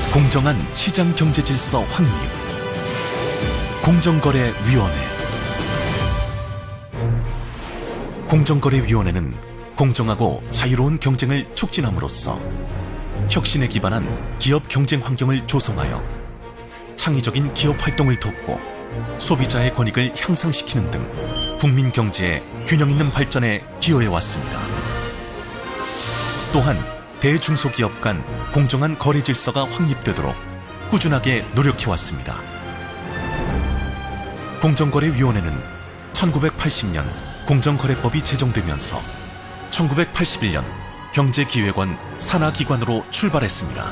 공정한 시장 경제 질서 확립. 공정거래위원회. 공정거래위원회는 공정하고 자유로운 경쟁을 촉진함으로써 혁신에 기반한 기업 경쟁 환경을 조성하여 창의적인 기업 활동을 돕고 소비자의 권익을 향상시키는 등 국민 경제의 균형 있는 발전에 기여해 왔습니다. 또한 대중소기업 간 공정한 거래 질서가 확립되도록 꾸준하게 노력해 왔습니다. 공정거래위원회는 1980년 공정거래법이 제정되면서 1981년 경제기획원 산하기관으로 출발했습니다.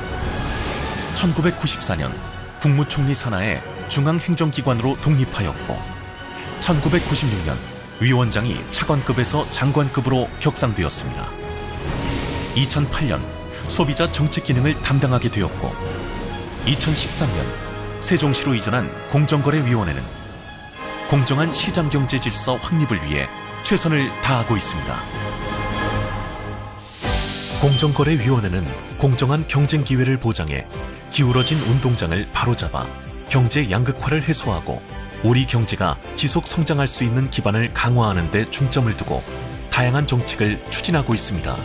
1994년 국무총리 산하의 중앙행정기관으로 독립하였고 1996년 위원장이 차관급에서 장관급으로 격상되었습니다. 2008년 소비자 정책 기능을 담당하게 되었고 2013년 세종시로 이전한 공정거래위원회는 공정한 시장경제 질서 확립을 위해 최선을 다하고 있습니다. 공정거래위원회는 공정한 경쟁 기회를 보장해 기울어진 운동장을 바로잡아 경제 양극화를 해소하고 우리 경제가 지속 성장할 수 있는 기반을 강화하는 데 중점을 두고 다양한 정책을 추진하고 있습니다.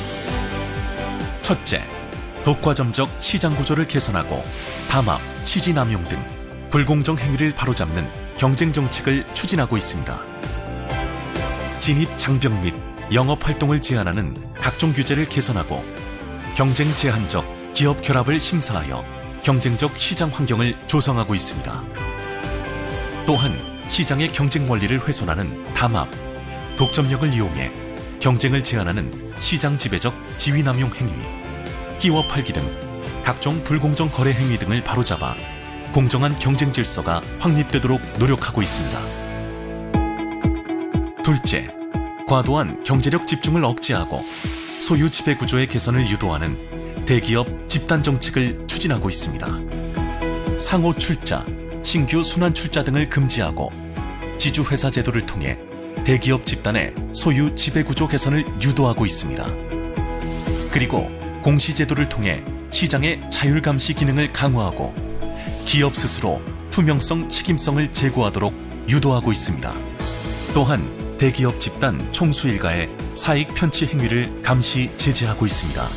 첫째, 독과점적 시장 구조를 개선하고 담합, 시지 남용 등 불공정 행위를 바로잡는 경쟁 정책을 추진하고 있습니다. 진입 장벽 및 영업 활동을 제한하는 각종 규제를 개선하고 경쟁 제한적 기업 결합을 심사하여 경쟁적 시장 환경을 조성하고 있습니다. 또한 시장의 경쟁 원리를 훼손하는 담합, 독점력을 이용해 경쟁을 제한하는 시장 지배적 지위 남용 행위, 끼워 팔기 등 각종 불공정 거래 행위 등을 바로잡아 공정한 경쟁 질서가 확립되도록 노력하고 있습니다. 둘째, 과도한 경제력 집중을 억제하고 소유 지배 구조의 개선을 유도하는 대기업 집단 정책을 추진하고 있습니다. 상호 출자, 신규 순환 출자 등을 금지하고 지주회사 제도를 통해 대기업 집단의 소유 지배 구조 개선을 유도하고 있습니다. 그리고 공시제도를 통해 시장의 자율 감시 기능을 강화하고 기업 스스로 투명성, 책임성을 제고하도록 유도하고 있습니다. 또한 대기업 집단 총수 일가의 사익 편취 행위를 감시 제재하고 있습니다.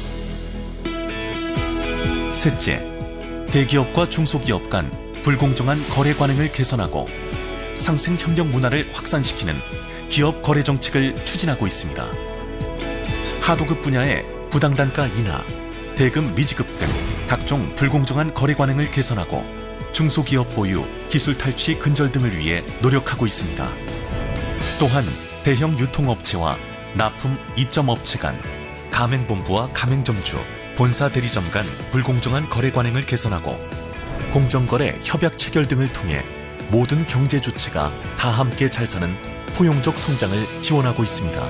셋째, 대기업과 중소기업 간 불공정한 거래 관행을 개선하고 상생 협력 문화를 확산시키는 기업 거래 정책을 추진하고 있습니다. 하도급 분야의 부당단가 인하, 대금 미지급 등 각종 불공정한 거래 관행을 개선하고 중소기업 보유, 기술 탈취 근절 등을 위해 노력하고 있습니다. 또한 대형 유통업체와 납품 입점업체 간, 가맹본부와 가맹점주, 본사 대리점 간 불공정한 거래 관행을 개선하고 공정거래 협약 체결 등을 통해 모든 경제 주체가 다 함께 잘 사는 포용적 성장을 지원하고 있습니다.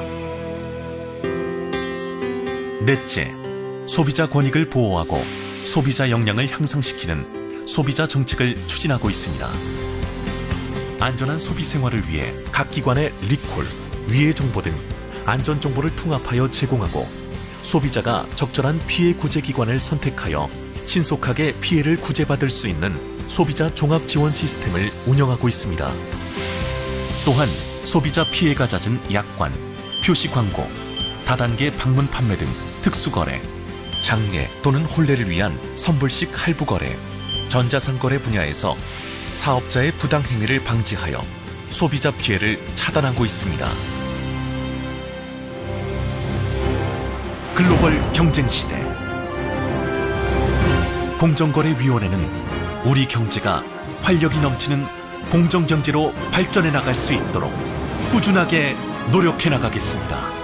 넷째, 소비자 권익을 보호하고 소비자 역량을 향상시키는 소비자 정책을 추진하고 있습니다. 안전한 소비 생활을 위해 각 기관의 리콜, 위해 정보 등 안전 정보를 통합하여 제공하고 소비자가 적절한 피해 구제 기관을 선택하여 신속하게 피해를 구제받을 수 있는 소비자 종합 지원 시스템을 운영하고 있습니다. 또한 소비자 피해가 잦은 약관, 표시 광고, 다단계 방문 판매 등 특수거래, 장래 또는 혼례를 위한 선불식 할부거래, 전자상거래 분야에서 사업자의 부당행위를 방지하여 소비자 피해를 차단하고 있습니다. 글로벌 경쟁시대 공정거래위원회는 우리 경제가 활력이 넘치는 공정경제로 발전해 나갈 수 있도록 꾸준하게 노력해 나가겠습니다.